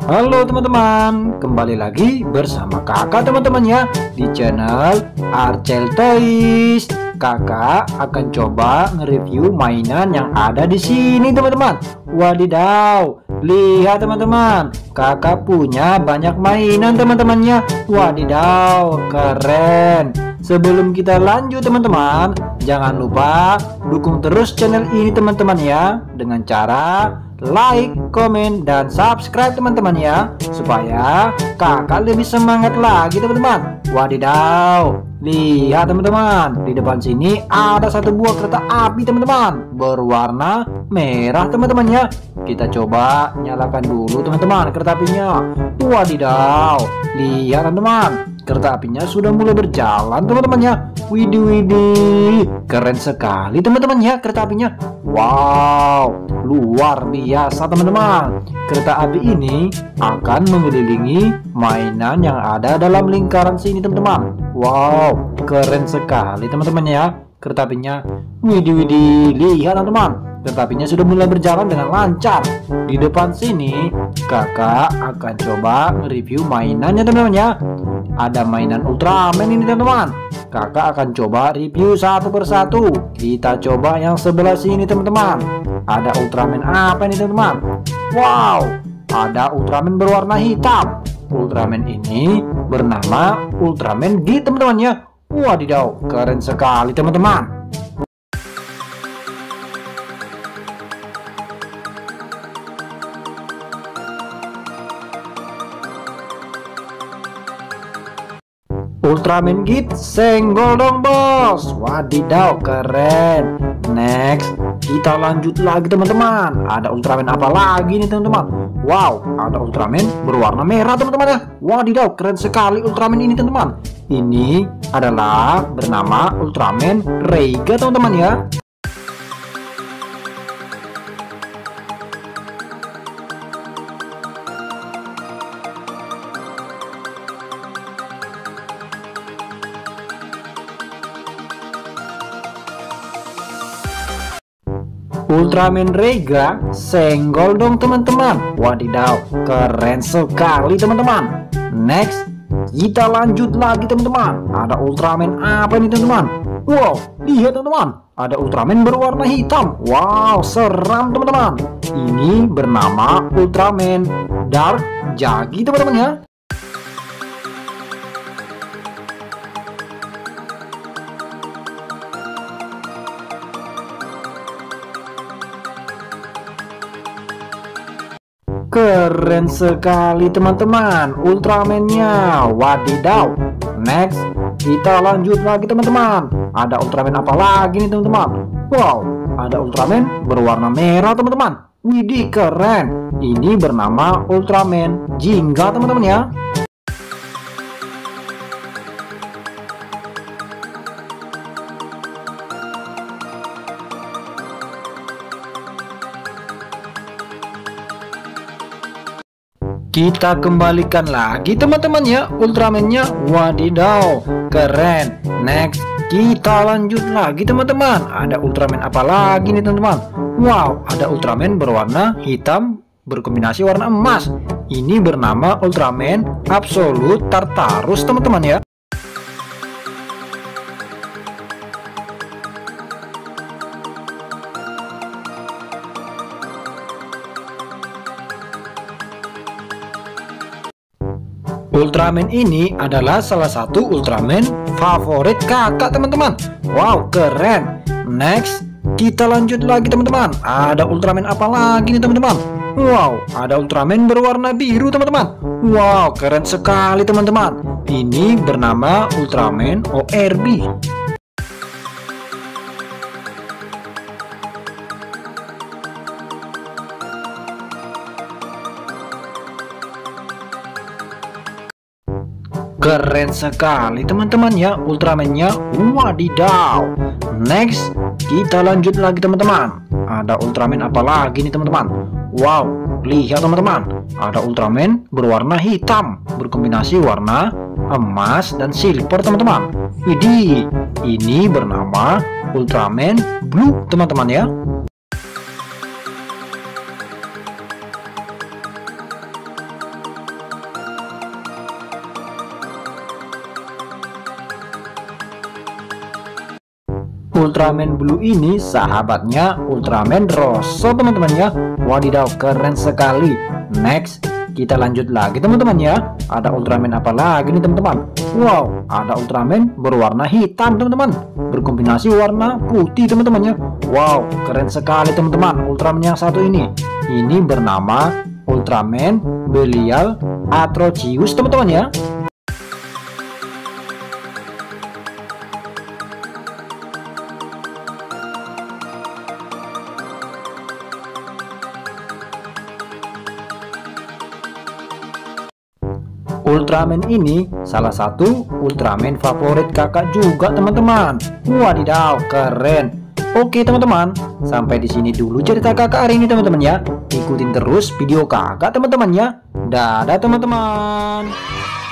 Halo teman-teman, kembali lagi bersama kakak teman-teman ya di channel Arcel Toys. Kakak akan coba nge-review mainan yang ada di sini teman-teman. Wadidaw, lihat teman-teman, kakak punya banyak mainan teman-temannya. Wadidaw, keren. Sebelum kita lanjut teman-teman, jangan lupa dukung terus channel ini teman-teman ya, dengan cara like, komen, dan subscribe teman-teman ya, supaya kakak lebih semangat lagi teman-teman. Wadidaw, lihat teman-teman, di depan sini ada satu buah kereta api teman-teman, berwarna merah teman-teman ya. Kita coba nyalakan dulu teman-teman kereta apinya. Wadidaw, lihat teman-teman, kereta apinya sudah mulai berjalan teman-teman ya. Widih widih, keren sekali teman-teman ya kereta apinya. Wow, luar biasa teman-teman. Kereta api ini akan mengelilingi mainan yang ada dalam lingkaran sini teman-teman. Wow, keren sekali teman-teman ya kereta apinya. Widih widih, lihat teman-teman, kereta apinya sudah mulai berjalan dengan lancar. Di depan sini kakak akan coba review mainannya teman-teman ya. Ada mainan Ultraman ini teman-teman. Kakak akan coba review satu persatu. Kita coba yang sebelah sini teman-teman. Ada Ultraman apa ini teman-teman? Wow, ada Ultraman berwarna hitam. Ultraman ini bernama Ultraman Git teman-teman ya. Wadidaw, keren sekali teman-teman. Ultraman Git senggol dong bos. Wadidaw, keren. Next, kita lanjut lagi teman-teman. Ada Ultraman apa lagi nih teman-teman? Wow, ada Ultraman berwarna merah teman-teman ya. Wadidaw, keren sekali Ultraman ini teman-teman. Ini adalah bernama Ultraman Reiga teman-teman ya. Ultraman Reiga senggol dong teman-teman. Wadidaw, keren sekali teman-teman. Next, kita lanjut lagi teman-teman. Ada Ultraman apa nih teman-teman? Wow, lihat teman-teman, ada Ultraman berwarna hitam. Wow, seram teman-teman. Ini bernama Ultraman Dark Jagi teman-teman ya. Keren sekali teman-teman Ultraman-nya. Wadidaw. Next, kita lanjut lagi teman-teman. Ada Ultraman apa lagi nih teman-teman? Wow, ada Ultraman berwarna merah teman-teman. Widih, keren. Ini bernama Ultraman Jingga teman-teman ya. Kita kembalikan lagi teman-teman ya Ultraman-nya. Wadidaw, keren. Next, kita lanjut lagi teman-teman. Ada Ultraman apa lagi nih teman-teman? Wow, ada Ultraman berwarna hitam berkombinasi warna emas. Ini bernama Ultraman Absolute Tartarus teman-teman ya. Ultraman ini adalah salah satu Ultraman favorit kakak teman-teman. Wow, keren. Next, kita lanjut lagi teman-teman. Ada Ultraman apa lagi nih teman-teman? Wow, ada Ultraman berwarna biru teman-teman. Wow, keren sekali teman-teman. Ini bernama Ultraman ORB. Keren sekali teman-teman ya Ultraman-nya. Wadidaw. Next, kita lanjut lagi teman-teman. Ada Ultraman apa lagi nih teman-teman? Wow, lihat teman-teman, ada Ultraman berwarna hitam berkombinasi warna emas dan silver teman-teman. Widih, ini bernama Ultraman Blue teman-teman ya. Ultraman Blue ini sahabatnya Ultraman Rosso teman-teman ya. Wadidaw, keren sekali. Next, kita lanjut lagi teman-teman ya. Ada Ultraman apa lagi nih teman-teman? Wow, ada Ultraman berwarna hitam teman-teman, berkombinasi warna putih teman-teman ya. Wow, keren sekali teman-teman. Ultraman yang satu ini bernama Ultraman Belial Atrocious teman-teman ya. Ultraman ini salah satu Ultraman favorit kakak juga teman-teman. Wadidaw, keren. Oke teman-teman, sampai di sini dulu cerita kakak hari ini teman-teman ya. Ikutin terus video kakak teman-teman ya. Dadah teman-teman.